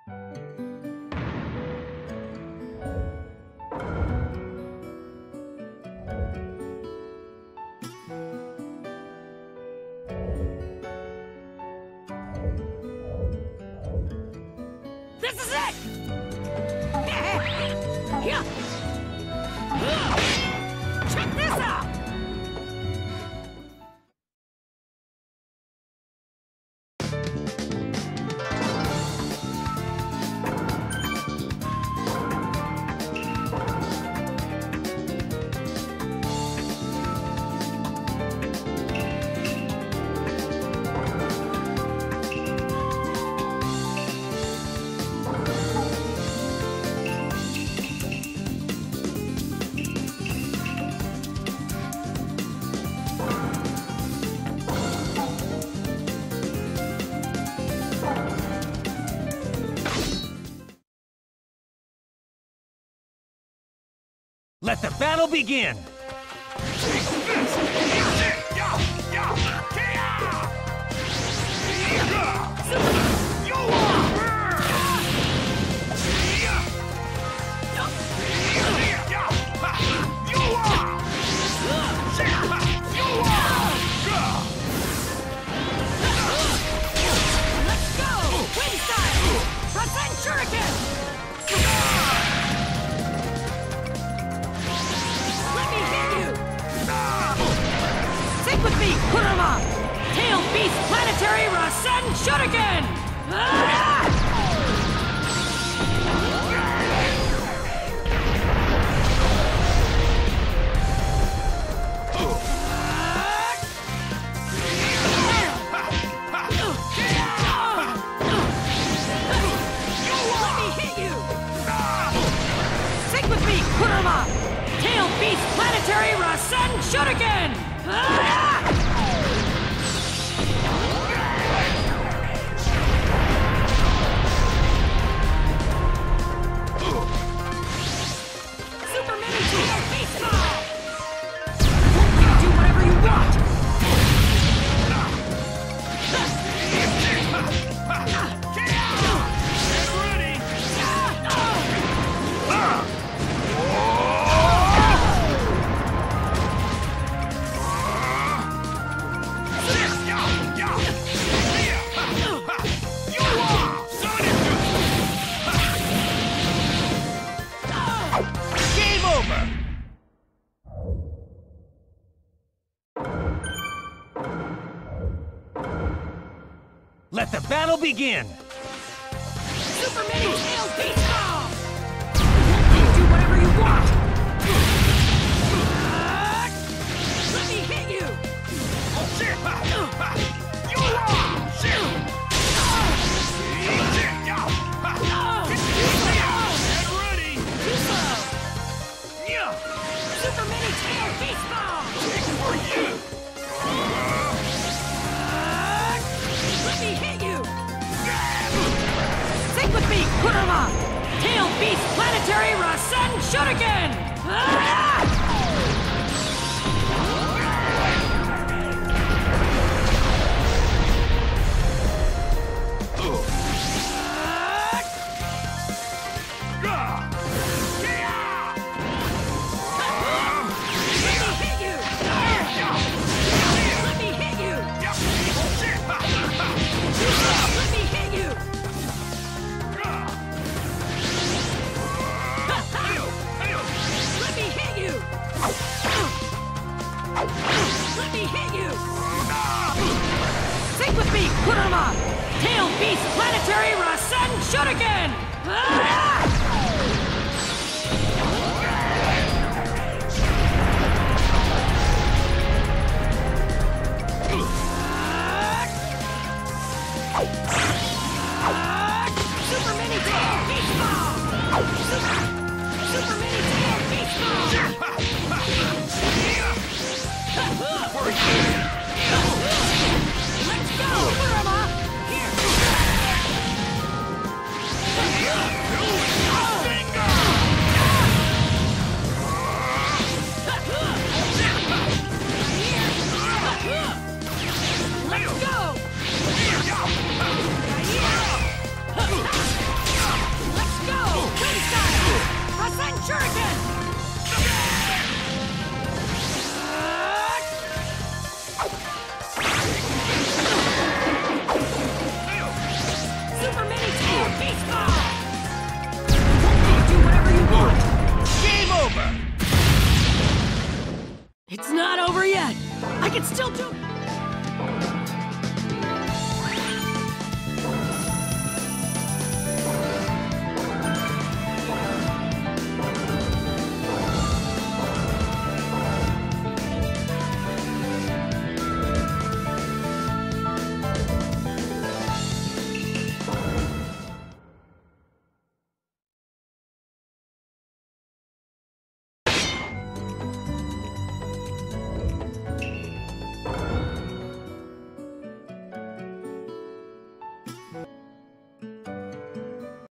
This is it! Check this out! Let the battle begin! Let's go! Wind style! Rasen Shuriken! Stick with me, Kurama! Tail Beast Planetary Rasen Shuriken! Let me hit you! Stick with me, Kurama! Tail Beast Planetary Rasen Shuriken! Super Mini Tail Beast Ball! You do whatever you want! Game over! Let the battle begin! Super Mini Tail Beast Ball! You do whatever you want! Let me hit you! Super Mini Tail Beast Ball! Let me hit you! Stick with me, Kurama! Tail Beast Planetary Rasen Shuriken!